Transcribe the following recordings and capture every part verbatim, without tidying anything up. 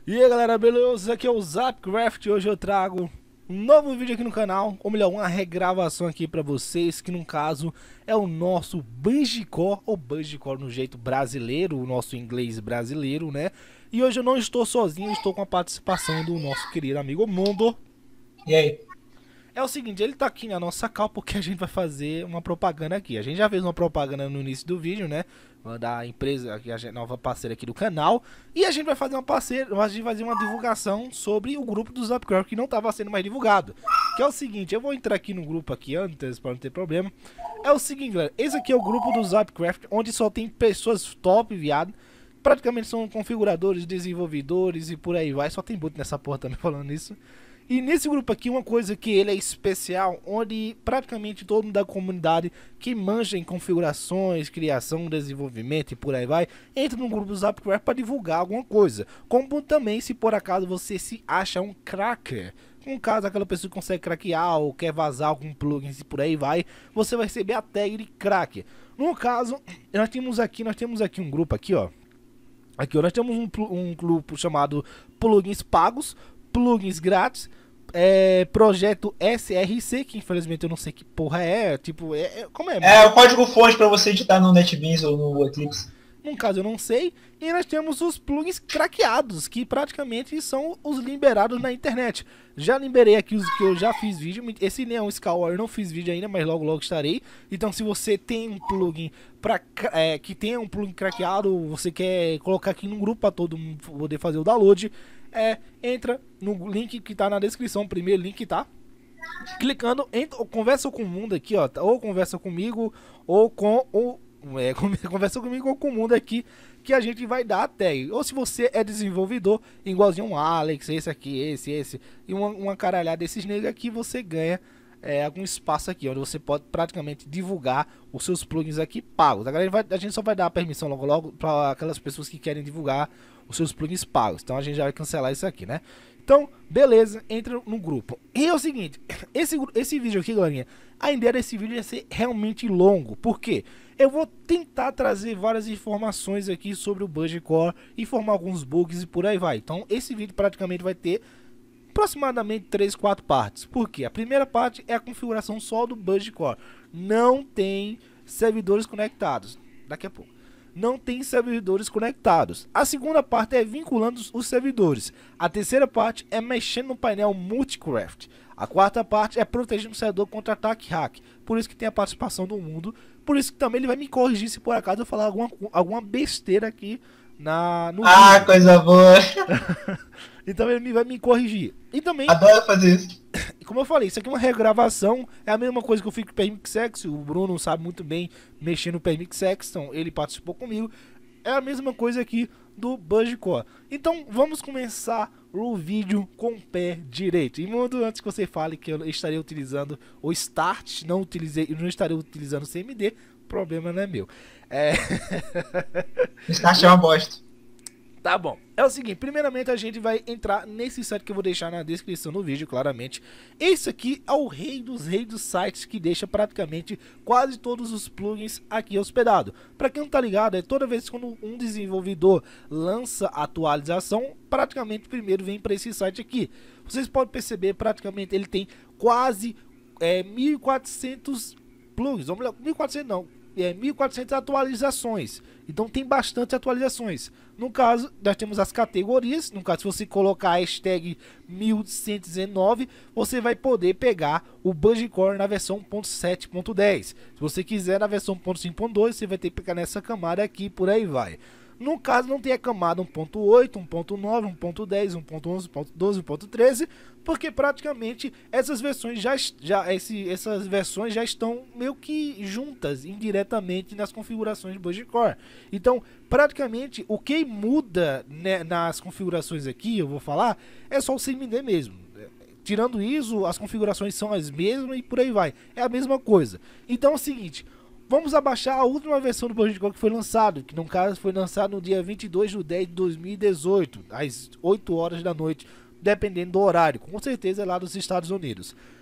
E aí galera, beleza? Aqui é o Zapcraft e hoje eu trago um novo vídeo aqui no canal, ou melhor, uma regravação aqui pra vocês, que no caso é o nosso Banjo-Core, ou Banjo-Core no jeito brasileiro, o nosso inglês brasileiro, né? E hoje eu não estou sozinho, estou com a participação do nosso querido amigo Mundo. E aí? É o seguinte, ele tá aqui na nossa cal porque a gente vai fazer uma propaganda aqui. A gente já fez uma propaganda no início do vídeo, né? Da empresa, aqui, a nova parceira aqui do canal. E a gente vai fazer uma parceira, a gente vai fazer uma divulgação sobre o grupo do Zapcraft que não estava sendo mais divulgado. Que é o seguinte, eu vou entrar aqui no grupo aqui antes, para não ter problema. É o seguinte, galera, esse aqui é o grupo do Zapcraft, onde só tem pessoas top, viado. Praticamente são configuradores, desenvolvedores e por aí vai. Só tem boot nessa porra também falando isso. E nesse grupo aqui, uma coisa que ele é especial, onde praticamente todo mundo da comunidade que manja em configurações, criação, desenvolvimento e por aí vai, entra no grupo do Zapcraft para divulgar alguma coisa. Como também, se por acaso você se acha um cracker, no caso aquela pessoa que consegue craquear ou quer vazar algum plugin e por aí vai, você vai receber a tag de cracker. No caso, nós temos aqui, nós temos aqui um grupo aqui, ó. Aqui, ó, nós temos um, um grupo chamado Plugins Pagos, Plugins Grátis, é, projeto S R C, que infelizmente eu não sei que porra é, tipo, é, é como é? É o código fonte para você editar no NetBeans ou no Eclipse. No caso eu não sei. E nós temos os plugins craqueados, que praticamente são os liberados na internet. Já liberei aqui os que eu já fiz vídeo. Esse nem é um Skyward, eu não fiz vídeo ainda, mas logo logo estarei. Então se você tem um plugin pra, é, que tenha um plugin craqueado, você quer colocar aqui no grupo para todo mundo poder fazer o download, é, entra no link que tá na descrição, o primeiro link, tá? Clicando, entra, conversa com o mundo aqui, ó, ou conversa comigo, ou com o É, conversa comigo ou com o mundo aqui, que a gente vai dar a tag. Ou se você é desenvolvedor, igualzinho um Alex, esse aqui, esse, esse, e uma, uma caralhada desses negros aqui, você ganha é, algum espaço aqui, onde você pode praticamente divulgar os seus plugins aqui pagos. A, galera vai, a gente só vai dar a permissão logo logo para aquelas pessoas que querem divulgar os seus plugins pagos. Então a gente já vai cancelar isso aqui, né? Então, beleza, entra no grupo. E é o seguinte, esse, esse vídeo aqui, galerinha, a ideia desse vídeo é ser realmente longo. Por quê? Eu vou tentar trazer várias informações aqui sobre o Banjo-Core, informar alguns bugs e por aí vai. Então, esse vídeo praticamente vai ter aproximadamente três, quatro partes. Por quê? A primeira parte é a configuração só do Banjo-Core. Não tem servidores conectados. Daqui a pouco. Não tem servidores conectados. A segunda parte é vinculando os servidores. A terceira parte é mexendo no painel Multicraft. A quarta parte é protegendo o servidor contra ataque hack. Por isso que tem a participação do mundo. Por isso que também ele vai me corrigir se por acaso eu falar alguma, alguma besteira aqui na, no Ah, vídeo. coisa boa. Então ele vai me corrigir. E também, Adoro fazer isso. como eu falei, isso aqui é uma regravação. É a mesma coisa que eu fiz com o Permixex. O Bruno sabe muito bem mexer no Permixex, então ele participou comigo. É a mesma coisa aqui do Banjo-Core. Então vamos começar o vídeo com o pé direito. E mundo, antes que você fale que eu estaria utilizando o Start, não utilizei, eu não estaria utilizando o C M D, o problema não é meu. É... Start é uma bosta. Tá bom, é o seguinte, primeiramente a gente vai entrar nesse site que eu vou deixar na descrição do vídeo, claramente. Esse aqui é o rei dos reis dos sites que deixa praticamente quase todos os plugins aqui hospedado. Pra quem não tá ligado, é toda vez que um desenvolvedor lança atualização, praticamente primeiro vem para esse site aqui. Vocês podem perceber, praticamente ele tem quase é, mil e quatrocentos plugins, ou melhor, mil e quatrocentos não. É, mil e quatrocentas atualizações. Então tem bastante atualizações. No caso, nós temos as categorias. No caso, se você colocar a hashtag mil cento e dezenove, você vai poder pegar o Banjo-Core na versão um ponto sete ponto dez. Se você quiser na versão um ponto cinco ponto dois, você vai ter que pegar nessa camada aqui, por aí vai. No caso, não tem a camada um ponto oito, um ponto nove, um ponto dez, um ponto onze, um ponto doze, um ponto treze, porque praticamente essas versões já, já, esse, essas versões já estão meio que juntas indiretamente nas configurações de Banjo-Core. Então, praticamente, o que muda, né, nas configurações aqui, eu vou falar, é só o C M D mesmo. Tirando isso, as configurações são as mesmas e por aí vai. É a mesma coisa. Então é o seguinte... Vamos abaixar a última versão do Banjo-Core que foi lançado, que no caso foi lançado no dia vinte e dois de dez de dois mil e dezoito, às oito horas da noite, dependendo do horário, com certeza é lá dos Estados Unidos.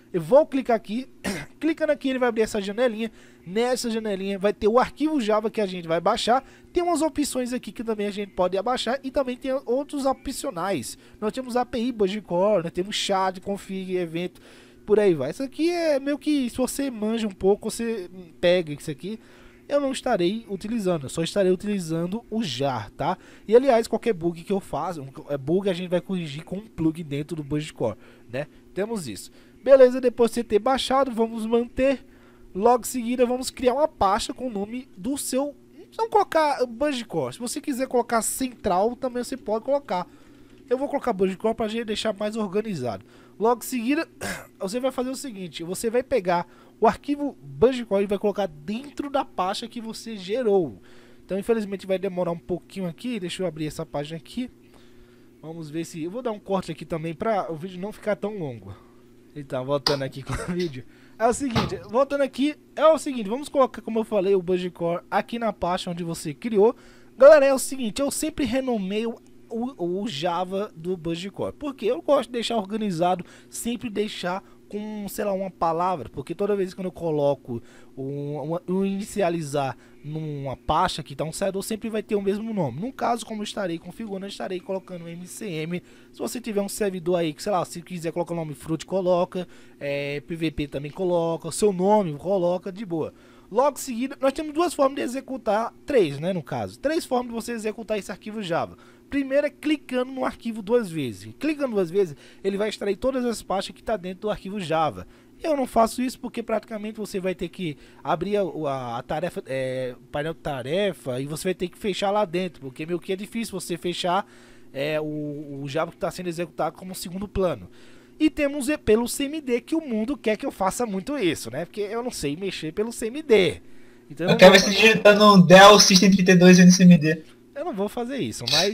Eu vou clicar aqui, clicando aqui ele vai abrir essa janelinha. Nessa janelinha vai ter o arquivo Java que a gente vai baixar. Tem umas opções aqui que também a gente pode abaixar e também tem outros opcionais. Nós temos A P I BuddyCore, nós temos chat, config, evento, por aí vai. Isso aqui é meio que, se você manja um pouco, você pega isso aqui. Eu não estarei utilizando, eu só estarei utilizando o jar, tá? E aliás, qualquer bug que eu faça, um bug a gente vai corrigir com um plug dentro do BuddyCore, né? Temos isso. Beleza, depois de você ter baixado, vamos manter. Logo em seguida, vamos criar uma pasta com o nome do seu... Vamos colocar BuddyCore. Se você quiser colocar central, também você pode colocar. Eu vou colocar BuddyCore para a gente deixar mais organizado. Logo em seguida, você vai fazer o seguinte. Você vai pegar o arquivo BuddyCore e vai colocar dentro da pasta que você gerou. Então, infelizmente, vai demorar um pouquinho aqui. Deixa eu abrir essa página aqui. Vamos ver se... Eu vou dar um corte aqui também para o vídeo não ficar tão longo. Então, voltando aqui com o vídeo. É o seguinte, voltando aqui, é o seguinte, vamos colocar, como eu falei, o BuddyCore aqui na pasta onde você criou. Galera, é o seguinte, eu sempre renomeio o, o Java do BuddyCore, porque eu gosto de deixar organizado, sempre deixar com, sei lá, uma palavra, porque toda vez que eu coloco um, um, um inicializar numa pasta que está um servidor, sempre vai ter o mesmo nome. No caso, como eu estarei configurando, eu estarei colocando M C M. Se você tiver um servidor aí, que sei lá, se quiser colocar o nome Fruit, coloca, é, P V P também coloca, o seu nome coloca, de boa. Logo em seguida, nós temos duas formas de executar, três, né, no caso. Três formas de você executar esse arquivo Java. Primeiro é clicando no arquivo duas vezes. Clicando duas vezes, ele vai extrair todas as pastas que está dentro do arquivo Java. Eu não faço isso porque praticamente você vai ter que abrir a, a, a tarefa, é, painel de tarefa, e você vai ter que fechar lá dentro, porque meio que é difícil você fechar é, o, o Java que está sendo executado como segundo plano. E temos pelo C M D, que o mundo quer que eu faça muito isso, né? Porque eu não sei mexer pelo C M D. Então, eu quero ver se digitando um Dell System trinta e dois N C M D. Eu não vou fazer isso, mas,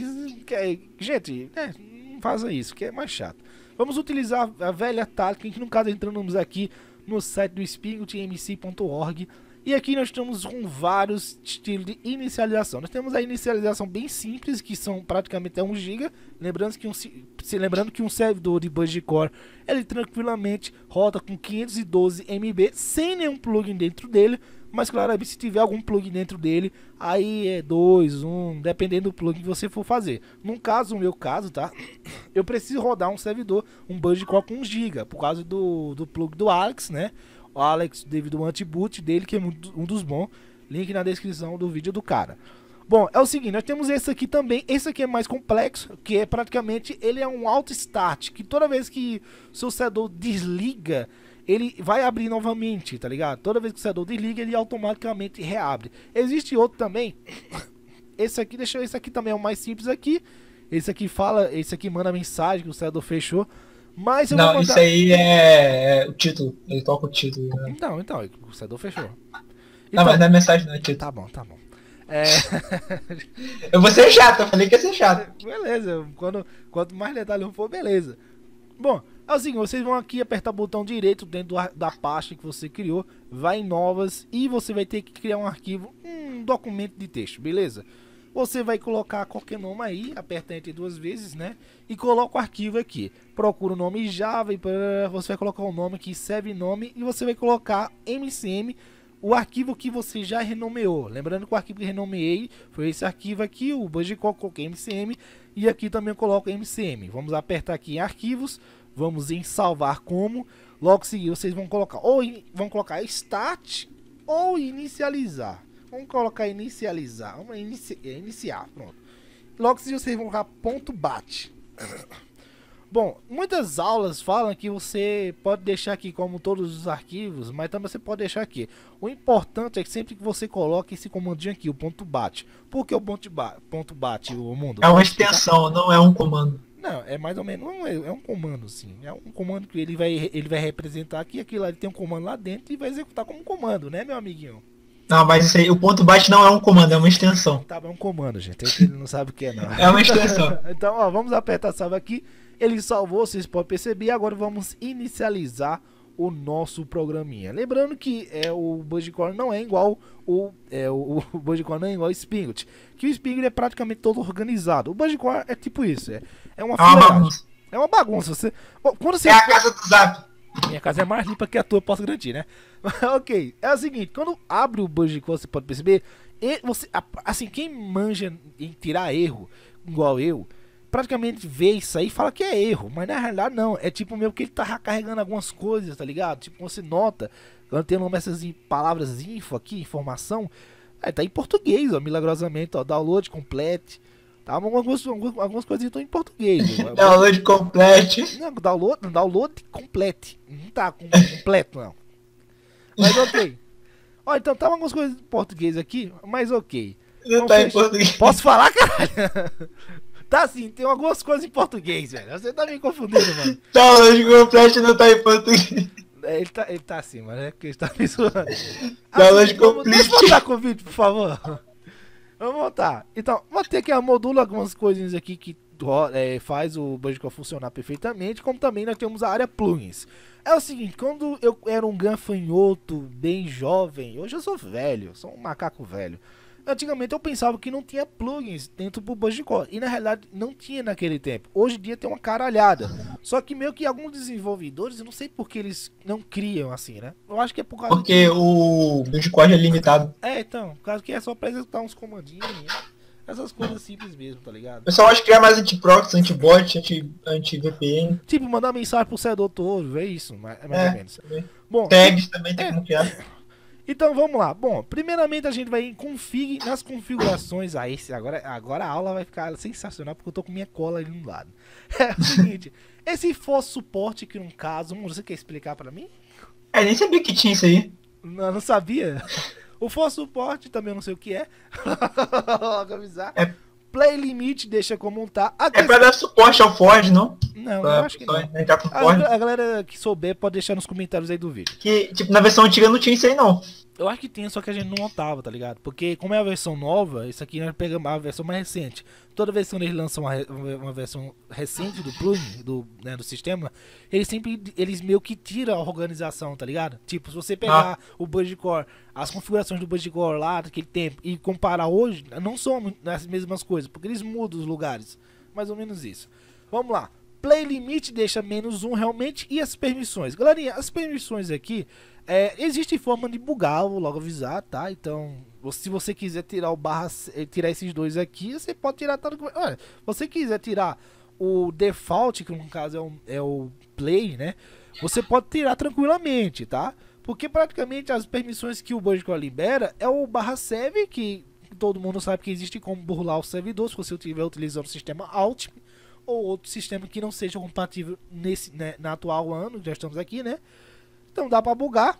gente, é, não faça isso, que é mais chato. Vamos utilizar a velha tática, que no caso entramos aqui no site do Spingut M C ponto org. E aqui nós estamos com vários estilos de inicialização. Nós temos a inicialização bem simples, que são praticamente um giga. Lembrando que um, se lembrando que um servidor de BuddyCore, ele tranquilamente roda com quinhentos e doze megabytes sem nenhum plugin dentro dele. Mas claro, se tiver algum plugin dentro dele, aí é dois, um, dependendo do plugin que você for fazer. No caso, no meu caso, tá? Eu preciso rodar um servidor, um BuddyCore com um giga, por causa do, do plugin do Alex, né? O Alex, devido ao anti-boot dele, que é um dos bons. Link na descrição do vídeo do cara. Bom, é o seguinte, nós temos esse aqui também. Esse aqui é mais complexo, que é praticamente, ele é um auto start, que toda vez que o seu servidor desliga, ele vai abrir novamente, tá ligado? Toda vez que o servidor desliga, ele automaticamente reabre. Existe outro também. Esse aqui, deixa eu, esse aqui também é o mais simples aqui. Esse aqui fala, esse aqui manda mensagem que o servidor fechou. Mas eu não, vou mandar... isso aí é, é o título. Ele toca o título. Né? Então, então, o servidor fechou. Não, Então, mas não é mensagem, não é título. Tá bom, tá bom. É... eu vou ser chato, eu falei que ia ser chato. Beleza, quando, quanto mais detalhe for, beleza. Bom, assim, vocês vão aqui apertar o botão direito dentro do, da pasta que você criou, vai em novas e você vai ter que criar um arquivo, um documento de texto, beleza? Você vai colocar qualquer nome aí, aperta Enter duas vezes, né? E coloca o arquivo aqui. Procura o nome Java e você vai colocar o nome aqui, serve nome, e você vai colocar M C M, o arquivo que você já renomeou. Lembrando que o arquivo que renomeei foi esse arquivo aqui, o BuddyCore, coloquei M C M, e aqui também eu coloco M C M. Vamos apertar aqui em arquivos, vamos em salvar como. Logo seguir vocês vão colocar ou in, vão colocar start ou inicializar. Vamos colocar inicializar, vamos inici iniciar, pronto. Logo se vocês vão colocar ponto bat. Bom, muitas aulas falam que você pode deixar aqui como todos os arquivos, mas também você pode deixar aqui. O importante é que sempre que você coloque esse comandinho aqui, o ponto bat. Por que o ponto bat, ponto bat, o mundo? É uma extensão, não é um comando. Não, é mais ou menos, não é, é um comando sim. É um comando que ele vai, ele vai representar aqui, aquilo lá, ele tem um comando lá dentro e vai executar como comando, né, meu amiguinho? Não, mas isso aí, o ponto bat não é um comando, é uma extensão. Tá, é um comando, gente. É que ele não sabe o que é, não. É uma extensão. Então, ó, vamos apertar salve aqui. Ele salvou, vocês podem perceber. Agora vamos inicializar o nosso programinha. Lembrando que é, o BuddyCore não é igual o, é, o, o BuddyCore não é igual ao Spingut. Que o Spingut é praticamente todo organizado. O BuddyCore é tipo isso. É, é uma, é uma bagunça. É uma bagunça. Você, quando você é a casa do Zap. Minha casa é mais limpa que a tua, posso garantir, né? Ok, é o seguinte, quando abre o Budget.com, você pode perceber, e você, assim, quem manja em tirar erro, igual eu, praticamente vê isso aí e fala que é erro, mas na realidade não, é tipo meio que ele tá carregando algumas coisas, tá ligado? Tipo, você nota, quando tem nome essas palavras info aqui, informação, aí tá em português, ó, milagrosamente, ó, download complete. Tá, algumas, algumas, algumas coisinhas estão em português. Download complete. Não, download, download complete. Não tá com completo, não. Mas ok. Ó, então tá algumas coisas em português aqui, mas ok. Não tá em português. Posso falar, caralho? Tá sim, tem algumas coisas em português, velho. Você tá me confundindo, mano. Download complete não tá em português. Ele tá, ele tá assim, mano. É porque ele tá me zoando. Download Assim, vamos, complete. vamos voltar com o vídeo, por favor. Vamos voltar. Então, vou ter aqui a modula algumas coisinhas aqui que é, faz o Budget.com funcionar perfeitamente, como também nós temos a área plugins. É o seguinte, quando eu era um gafanhoto bem jovem, hoje eu sou velho, sou um macaco velho. Antigamente eu pensava que não tinha plugins dentro do Budget.com, e na realidade não tinha naquele tempo. Hoje em dia tem uma caralhada. Só que meio que alguns desenvolvedores, eu não sei porque eles não criam assim, né? Eu acho que é por causa Porque que... o Budget.com é limitado. É, então, por causa que é só pra executar uns comandinhos, né? Essas coisas simples mesmo, tá ligado? O pessoal acha que é mais anti-proxy, anti-bot, anti-V P N. Tipo, mandar mensagem pro servidor todo, é isso, é mais É, ou menos. também. Bom, Tags também tem é. como criar. Então vamos lá. Bom, primeiramente a gente vai em config, nas configurações. Aí, agora, agora a aula vai ficar sensacional porque eu tô com minha cola ali no lado. É o seguinte, esse for suporte que no caso, você quer explicar pra mim? É, nem sabia que tinha isso aí. Não, não sabia. O for suporte também eu não sei o que é. Logo avisar. É. Play limit deixa como tá. A É pra dar suporte ao Ford, não? Não, Pra eu acho que não. entrar com A, Ford. a galera que souber pode deixar nos comentários aí do vídeo. Que, tipo, na versão antiga não tinha isso aí, não. Eu acho que tem, só que a gente não notava, tá ligado? Porque como é a versão nova, isso aqui nós pegamos a versão mais recente. Toda vez que eles lançam uma, uma versão recente do plugin, do, né, do sistema, eles sempre, eles meio que tiram a organização, tá ligado? Tipo, se você pegar ah. o Budget.com, as configurações do Budget.com lá daquele tempo e comparar hoje, não são as mesmas coisas, porque eles mudam os lugares. Mais ou menos isso. Vamos lá. Play limit deixa menos um realmente, e as permissões. Galerinha, as permissões aqui, é, existe forma de bugar, vou logo avisar, tá? Então, se você quiser tirar o barra, tirar esses dois aqui, você pode tirar tanto. Olha, se você quiser tirar o default, que no caso é o, é o play, né? Você pode tirar tranquilamente, tá? Porque praticamente as permissões que o Budget.com libera é o barra save, que todo mundo sabe que existe como burlar o servidor se você estiver utilizando o sistema Alt ou outro sistema que não seja compatível nesse, né, na atual ano, já estamos aqui, né? Então dá para bugar.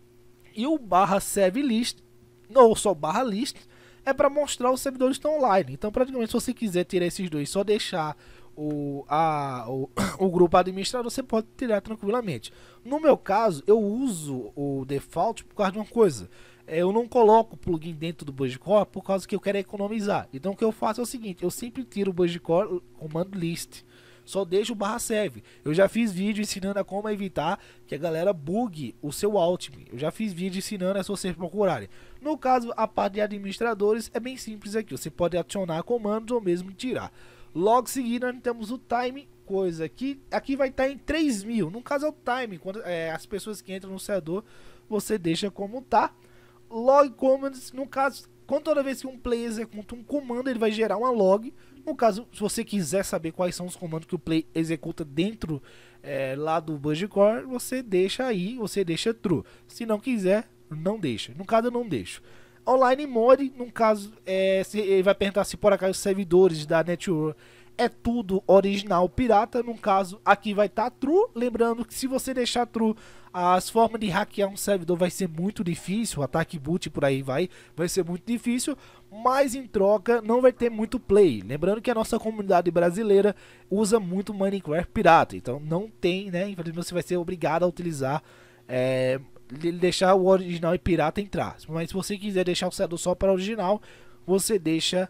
E o barra save list, ou só barra list, é para mostrar os servidores que estão online. Então praticamente se você quiser tirar esses dois, só deixar o, a, o, o grupo administrador, você pode tirar tranquilamente. No meu caso, eu uso o default por causa de uma coisa. Eu não coloco o plugin dentro do Budget.com por causa que eu quero economizar. Então o que eu faço é o seguinte, eu sempre tiro o Budget.com comando list. Só deixo o barra save. Eu já fiz vídeo ensinando a como evitar que a galera bugue o seu Altme. Eu já fiz vídeo ensinando, é só vocês procurarem. No caso, a parte de administradores é bem simples aqui. Você pode adicionar comandos ou mesmo tirar. Logo seguido, nós temos o time, coisa aqui. Aqui vai estar em três mil. No caso é o time, quando é, as pessoas que entram no servidor, você deixa como tá. Log commands, no caso, quando toda vez que um player executa um comando, ele vai gerar uma log. No caso, se você quiser saber quais são os comandos que o play executa dentro é, lá do Budget.com, você deixa aí, você deixa true. Se não quiser, não deixa. No caso, eu não deixo. Online mode, no caso, é, se, ele vai perguntar se por acaso os servidores da network é tudo original pirata. No caso, aqui vai estar tá true. Lembrando que se você deixar true, as formas de hackear um servidor vai ser muito difícil. O ataque boot por aí vai, vai ser muito difícil. Mas em troca não vai ter muito play. Lembrando que a nossa comunidade brasileira usa muito Minecraft pirata. Então não tem, né? Infelizmente você vai ser obrigado a utilizar, é, deixar o original e pirata entrar. Mas se você quiser deixar o servidor só para original, você deixa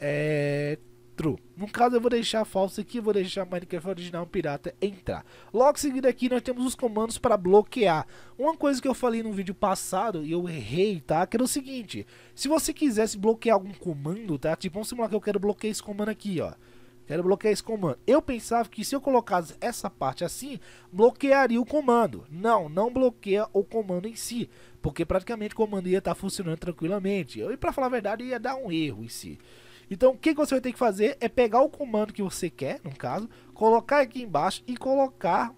é, true. No caso eu vou deixar falso aqui, vou deixar Minecraft original pirata entrar. Logo seguido aqui nós temos os comandos para bloquear. Uma coisa que eu falei no vídeo passado e eu errei, tá? Que era o seguinte: se você quisesse bloquear algum comando, tá? Tipo, vamos simular que eu quero bloquear esse comando aqui, ó. Quero bloquear esse comando. Eu pensava que se eu colocasse essa parte assim, bloquearia o comando. Não, não bloqueia o comando em si, porque praticamente o comando ia estar funcionando tranquilamente. E para falar a verdade, ia dar um erro em si. Então o que você vai ter que fazer é pegar o comando que você quer, no caso, colocar aqui embaixo e colocar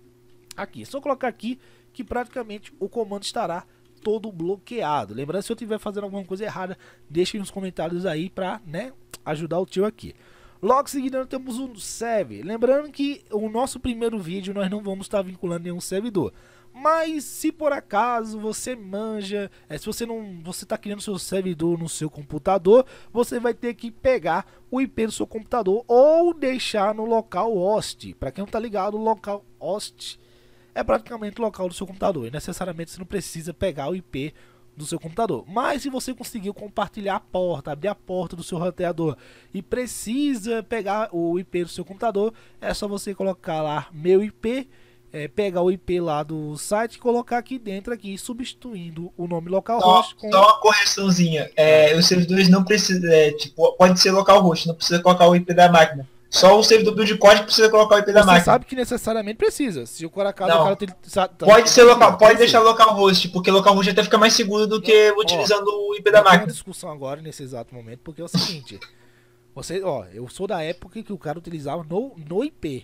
aqui. Só colocar aqui que praticamente o comando estará todo bloqueado. Lembrando, se eu estiver fazendo alguma coisa errada, deixem nos comentários aí para, né, ajudar o tio aqui. Logo em seguida nós temos um server. Lembrando que o nosso primeiro vídeo nós não vamos estar vinculando nenhum servidor. Mas se por acaso você manja, é, se você não, você está criando seu servidor no seu computador, você vai ter que pegar o I P do seu computador ou deixar no local host. Para quem não está ligado, o local host é praticamente o local do seu computador. E necessariamente você não precisa pegar o I P do seu computador. Mas se você conseguiu compartilhar a porta, abrir a porta do seu roteador e precisa pegar o I P do seu computador, é só você colocar lá meu I P, é, pegar o I P lá do site e colocar aqui dentro, aqui, substituindo o nome localhost. Só, com... só uma correçãozinha. É, os servidores não precisam, é, tipo, pode ser localhost, não precisa colocar o I P da máquina. Só o servidor build código precisa colocar o I P da Você máquina. sabe que necessariamente precisa. Se o cara, Não. o cara tem, sabe, Pode ser local, pode precisa. deixar localhost, porque localhost até fica mais seguro do que Ó, utilizando o I P da Tem uma máquina. discussão agora nesse exato momento, porque é o seguinte, você, ó, eu sou da época que o cara utilizava no, no I P.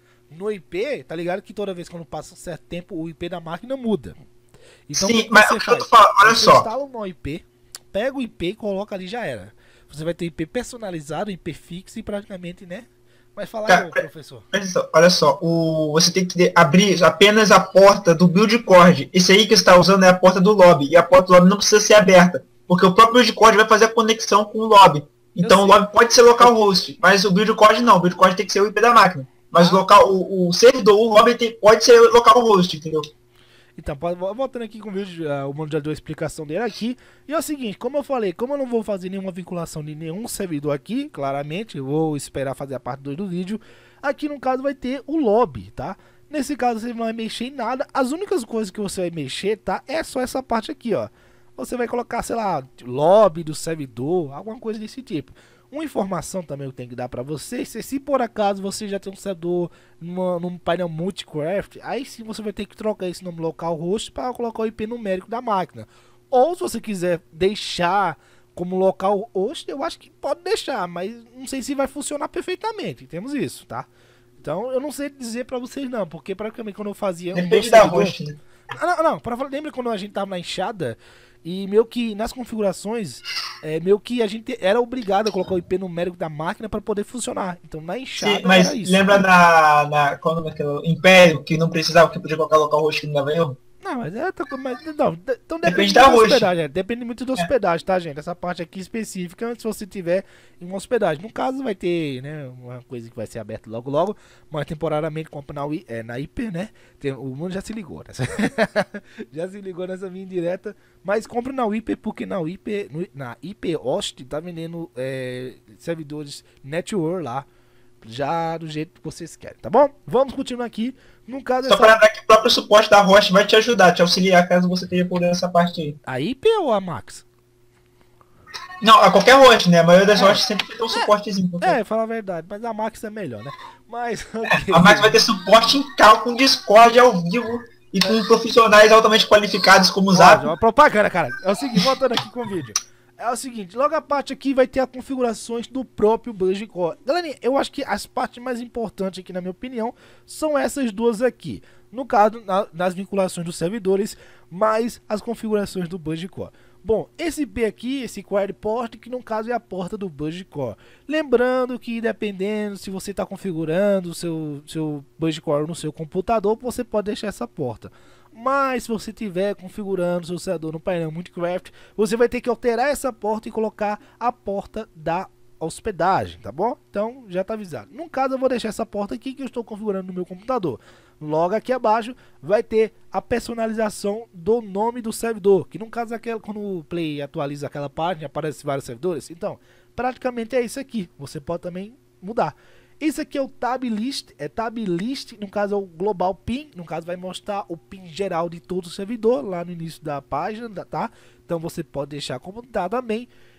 No I P, tá ligado que toda vez que quando passa um certo tempo o I P da máquina muda. Então, Sim, o que mas você o que eu faz? tô falando, olha Você só. instala um I P, pega o I P e coloca ali, já era. Você vai ter I P personalizado, I P fixo e praticamente, né? Vai falar, Cara, ô, professor. Olha só, olha só, o, você tem que abrir apenas a porta do build cord. Esse aí que você está usando é a porta do lobby. E a porta do lobby não precisa ser aberta, porque o próprio build cord vai fazer a conexão com o lobby. Então o lobby pode ser localhost, mas o build cord não. O build cord tem que ser o I P da máquina. Mas Ah. o, local, o, o servidor, o lobby tem, pode ser localhost, entendeu? Então, voltando aqui com o vídeo, uh, o mano já deu a explicação dele aqui. E é o seguinte, como eu falei, como eu não vou fazer nenhuma vinculação de nenhum servidor aqui, claramente, eu vou esperar fazer a parte dois do vídeo. Aqui no caso vai ter o lobby, tá? Nesse caso você não vai mexer em nada. As únicas coisas que você vai mexer, tá? É só essa parte aqui, ó. Você vai colocar, sei lá, lobby do servidor, alguma coisa desse tipo. Uma informação também eu tenho que dar pra vocês, se, se por acaso você já tem um servidor numa, num painel multicraft, aí sim você vai ter que trocar esse nome localhost para colocar o I P numérico da máquina. Ou se você quiser deixar como localhost, eu acho que pode deixar, mas não sei se vai funcionar perfeitamente, temos isso, tá? Então eu não sei dizer pra vocês não, porque praticamente quando eu fazia... Depende um da servidor... host, né? Ah, não, não, pra falar, lembra quando a gente tava na enxada e meio que nas configurações, é, meio que a gente era obrigado a colocar o I P numérico da máquina para poder funcionar. Então na enxada Sim, mas era isso. lembra na, na quando naquele Império que não precisava, que podia colocar localhost que não dava erro? Não, mas é... Mas, não, então depende, Depende da da host. hospedagem. É, depende muito da hospedagem, tá, gente? Essa parte aqui específica, se você tiver em uma hospedagem. No caso, vai ter, né, uma coisa que vai ser aberta logo logo, mas temporariamente compra na, é, na Hiper, né? Tem, o mundo já se ligou nessa. Já se ligou nessa minha indireta. Mas compra na Hiper, porque na Hiper, no, na Hiper Host tá vendendo é, servidores network lá. Já do jeito que vocês querem, tá bom? Vamos continuar aqui. No caso, Só essa... para dar que o próprio suporte da host vai te ajudar, te auxiliar caso você tenha por essa parte aí. A I P ou a Max? Não, a qualquer host, né? A maioria das hosts sempre tem um suportezinho. É, fala a verdade, mas a Max é melhor, né? Mas, okay. A Max vai ter suporte em cal com Discord ao vivo e com profissionais altamente qualificados como o Zap. Ó, propaganda, cara. É o seguinte, voltando aqui com o vídeo. É o seguinte, logo a parte aqui vai ter as configurações do próprio Build Core. Galerinha, eu acho que as partes mais importantes aqui, na minha opinião, são essas duas aqui. No caso, na, nas vinculações dos servidores, mais as configurações do Build Core. Bom, esse P aqui, esse Query Port, que no caso é a porta do Build Core. Lembrando que dependendo se você está configurando o seu, seu Build Core no seu computador, você pode deixar essa porta. Mas se você estiver configurando o seu servidor no painel Multicraft, você vai ter que alterar essa porta e colocar a porta da hospedagem, tá bom? Então já está avisado. No caso eu vou deixar essa porta aqui que eu estou configurando no meu computador. Logo aqui abaixo vai ter a personalização do nome do servidor, que no caso é aquela, quando o Play atualiza aquela página, aparece vários servidores. Então, praticamente é isso aqui. Você pode também mudar. Isso aqui é o Tab List, é Tab List, no caso é o Global Pin, no caso vai mostrar o pin geral de todo o servidor lá no início da página, tá? Então você pode deixar como tá também.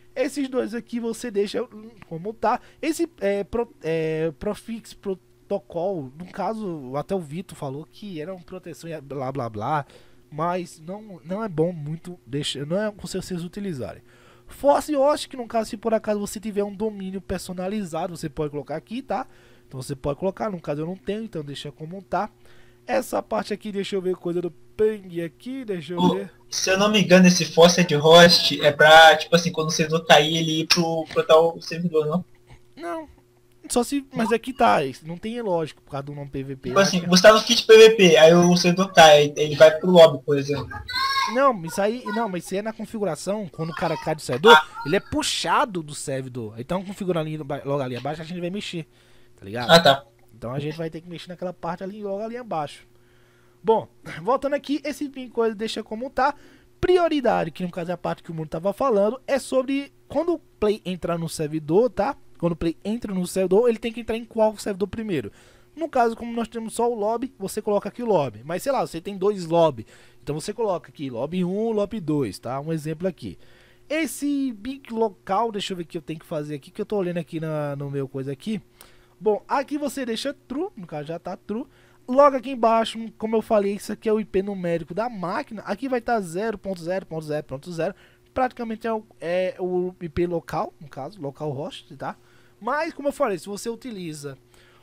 Esses dois aqui você deixa como tá. Esse é, pro, é, Profix Protocol, no caso, até o Vitor falou que era uma proteção e blá blá blá, mas não, não é bom muito, deixa, não é com vocês utilizarem. Force Host, que no caso, se por acaso você tiver um domínio personalizado, você pode colocar aqui, tá? Então você pode colocar, no caso eu não tenho, então deixa como tá. Essa parte aqui, deixa eu ver coisa do Peng aqui, deixa eu ver. Se eu não me engano, esse Faucet Host é pra, tipo assim, quando o servidor cair, ele ir pro, pro tal servidor, não? Não, só se, mas aqui tá, não tem lógico, por causa do nome P V P. Tipo assim, você tá no kit P V P, aí o servidor cai, ele vai pro lobby, por exemplo. Não, isso aí, não, mas isso aí é na configuração, quando o cara cai do servidor, ah. ele é puxado do servidor. Então configura ali, logo ali abaixo, a gente vai mexer, tá ligado? Ah, tá. Então a gente vai ter que mexer naquela parte ali, logo ali abaixo. Bom, voltando aqui, esse coisa deixa como tá. Prioridade, que no caso é a parte que o mundo tava falando, é sobre quando o play entrar no servidor, tá? Quando o play entra no servidor, ele tem que entrar em qual servidor primeiro. No caso, como nós temos só o lobby, você coloca aqui o lobby. Mas sei lá, você tem dois lobby, então você coloca aqui lobby um, lobby dois, tá? Um exemplo aqui. Esse big local, deixa eu ver o que eu tenho que fazer aqui, que eu tô olhando aqui na, no meu coisa aqui. Bom, aqui você deixa true, no caso já tá true. Logo aqui embaixo, como eu falei, isso aqui é o I P numérico da máquina. Aqui vai estar zero ponto zero ponto zero ponto zero. Praticamente é o, é o I P local, no caso, localhost, tá? Mas, como eu falei, se você utiliza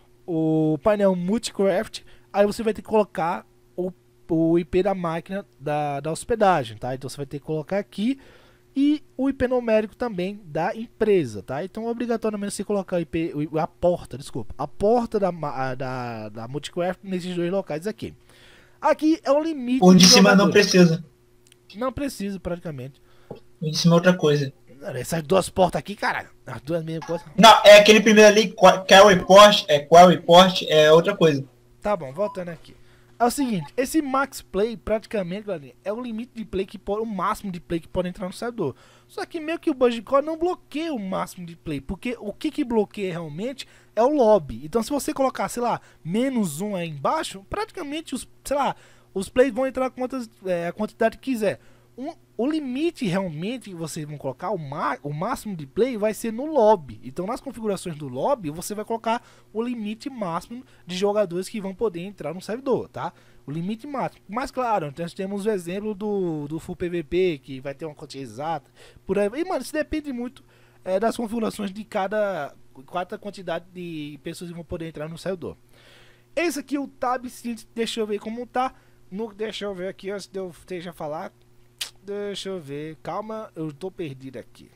o painel Multicraft, aí você vai ter que colocar o, o I P da máquina da, da hospedagem, tá? Então você vai ter que colocar aqui. E o I P numérico também da empresa, tá? Então, obrigatoriamente, você colocar o I P, a porta, desculpa, a porta da, da, da Multicraft nesses dois locais aqui. Aqui é o limite. O de cima não precisa. Não precisa, praticamente. O de cima é outra coisa. Essas duas portas aqui, cara, as duas mesmas coisas. Não, é aquele primeiro ali, Query Port, é Query Port, é outra coisa. Tá bom, voltando aqui. É o seguinte, esse max play praticamente, galera, é o limite de play que pode, o máximo de play que pode entrar no servidor. Só que meio que o Budget não bloqueia o máximo de play, porque o que que bloqueia realmente é o lobby. Então se você colocar, sei lá, menos um aí embaixo, praticamente os, sei lá, os plays vão entrar quantas, é, a quantidade que quiser. Um, o limite realmente que vocês vão colocar, o, ma o máximo de play vai ser no lobby. Então nas configurações do lobby você vai colocar o limite máximo de jogadores que vão poder entrar no servidor, tá? O limite máximo. Mas claro, nós temos o exemplo do, do Full P V P, que vai ter uma quantia exata. Por aí. E mano, isso depende muito é, das configurações de cada, cada quantidade de pessoas que vão poder entrar no servidor. Esse aqui, o Tab Synth, deixa eu ver como tá. No, deixa eu ver aqui antes de eu esteja a falar. Deixa eu ver, calma, eu tô perdido aqui.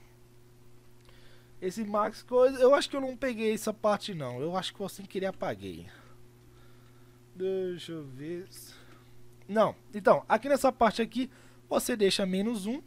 Esse Max coisa, eu acho que eu não peguei essa parte não. Eu acho que eu sem querer apaguei. Deixa eu ver. Não, então, aqui nessa parte aqui, você deixa menos um.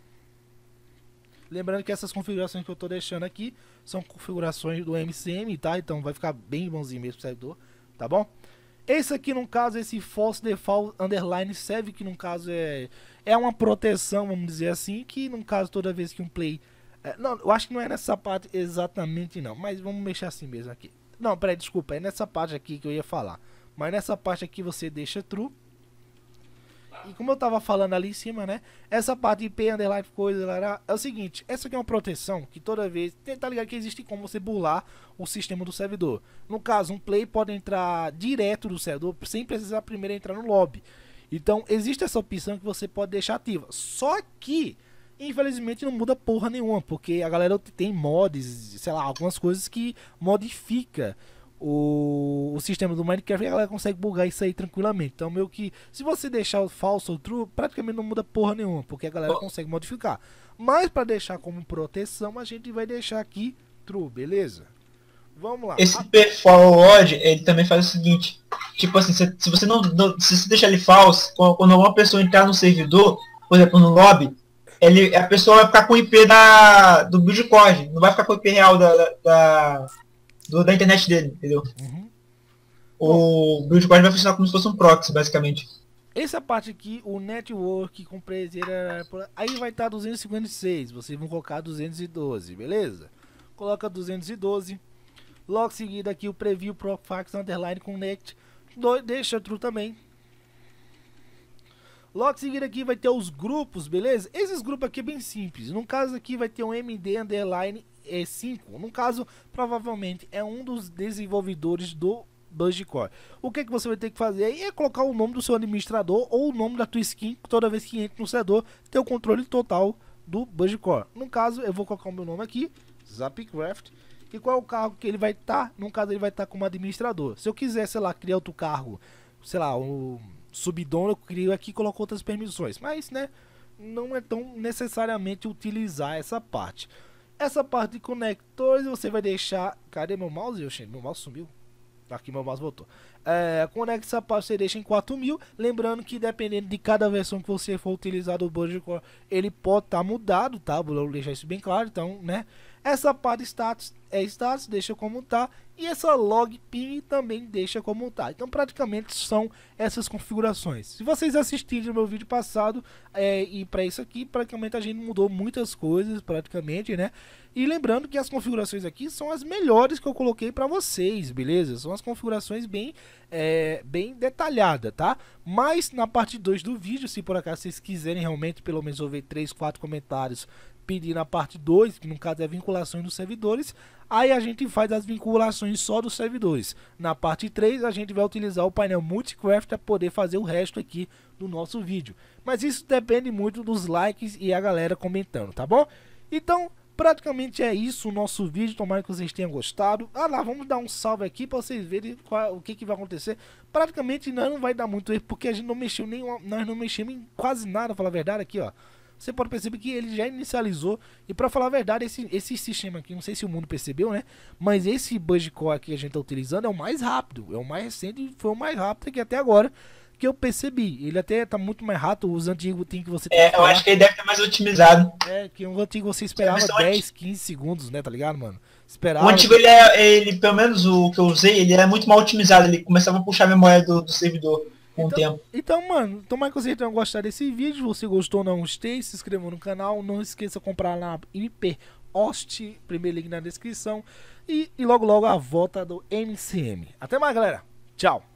Lembrando que essas configurações que eu tô deixando aqui são configurações do M C M, tá? Então vai ficar bem bonzinho mesmo pro servidor, tá bom? Esse aqui, no caso, esse false default underline serve, que no caso é, é uma proteção, vamos dizer assim, que no caso toda vez que um play... É, não, eu acho que não é nessa parte exatamente não, mas vamos mexer assim mesmo aqui. Não, peraí, desculpa, é nessa parte aqui que eu ia falar. Mas nessa parte aqui você deixa true. E como eu tava falando ali em cima, né? Essa parte de I P underline coisa lá, é o seguinte, essa aqui é uma proteção que toda vez, tá ligado que existe como você burlar o sistema do servidor. No caso, um play pode entrar direto do servidor sem precisar primeiro entrar no lobby. Então, existe essa opção que você pode deixar ativa. Só que, infelizmente, não muda porra nenhuma, porque a galera tem mods, sei lá, algumas coisas que modifica O, o sistema do Minecraft, ela consegue bugar isso aí tranquilamente. Então, meio que, se você deixar o falso ou true, praticamente não muda porra nenhuma, porque a galera oh. consegue modificar. Mas, para deixar como proteção, a gente vai deixar aqui true, beleza? Vamos lá. Esse p-forward, ele também faz o seguinte, tipo assim, se, se você não, não se você deixar ele falso, quando uma pessoa entrar no servidor, por exemplo, no lobby, ele, a pessoa vai ficar com o I P da, do build core, não vai ficar com o I P real da... da Do, da internet dele, entendeu? Uhum. O build core vai funcionar como se fosse um proxy, basicamente. Essa parte aqui, o network com preseira, aí vai estar duzentos e cinquenta e seis, vocês vão colocar duzentos e doze, beleza? Coloca duzentos e doze. Logo em seguida aqui o preview profax underline connect, do, deixa true também. Logo em seguida aqui vai ter os grupos, beleza? Esses grupos aqui é bem simples. No caso aqui vai ter um M D underline cinco. No caso, provavelmente é um dos desenvolvedores do BudgeCore. O que, que você vai ter que fazer aí é colocar o nome do seu administrador ou o nome da tua skin toda vez que entra no servidor, ter o controle total do BudgeCore. No caso, eu vou colocar o meu nome aqui, Zapcraft. E qual é o cargo que ele vai estar? Tá? No caso, ele vai estar tá como administrador. Se eu quiser, sei lá, criar outro cargo, sei lá, o subdono, eu crio aqui e coloco outras permissões. Mas, né, não é tão necessariamente utilizar essa parte. Essa parte de conectores você vai deixar... Cadê meu mouse, Oxente? Meu mouse sumiu. Aqui meu mouse voltou. É, conecta essa parte, você deixa em quatro mil. Lembrando que dependendo de cada versão que você for utilizar do BudgeCore, ele pode estar tá mudado, tá? Vou deixar isso bem claro, então, né? Essa parte status é status, deixa como tá. E essa log ping também deixa como tá. Então praticamente são essas configurações. Se vocês assistirem o meu vídeo passado é, e para isso aqui, praticamente a gente mudou muitas coisas, praticamente, né? E lembrando que as configurações aqui são as melhores que eu coloquei para vocês, beleza? São as configurações bem, é, bem detalhadas, tá? Mas na parte dois do vídeo, se por acaso vocês quiserem realmente pelo menos ouvir três, quatro comentários, pedir na parte dois, que no caso é vinculações dos servidores, aí a gente faz as vinculações só dos servidores. Na parte três a gente vai utilizar o painel Multicraft para poder fazer o resto aqui do nosso vídeo. Mas isso depende muito dos likes e a galera comentando, tá bom? Então, praticamente é isso o nosso vídeo, tomara que vocês tenham gostado. Ah lá, vamos dar um salve aqui para vocês verem qual, o que, que vai acontecer. Praticamente não, não vai dar muito erro, porque a gente não mexeu nem, nós não mexemos em quase nada, pra falar a verdade aqui, ó. Você pode perceber que ele já inicializou. E pra falar a verdade, esse, esse sistema aqui, não sei se o mundo percebeu, né? Mas esse BudgeCore aqui que a gente tá utilizando é o mais rápido. É o mais recente e foi o mais rápido que até agora que eu percebi. Ele até tá muito mais rápido. Os antigos tem que você... É, que eu acho que ele deve estar mais otimizado. É, que o antigo você esperava dez, quinze segundos, né? Tá ligado, mano? Esperava... O antigo, ele, é, ele, pelo menos o que eu usei, ele é muito mal otimizado. Ele começava a puxar a memória do, do servidor. Com então, o tempo. Então, mano, tomara que vocês tenham gostado desse vídeo. Se você gostou ou não, gostei, se inscreva no canal. Não esqueça de comprar na HyperHost, primeiro link na descrição. E, e logo logo a volta do M C M. Até mais, galera. Tchau.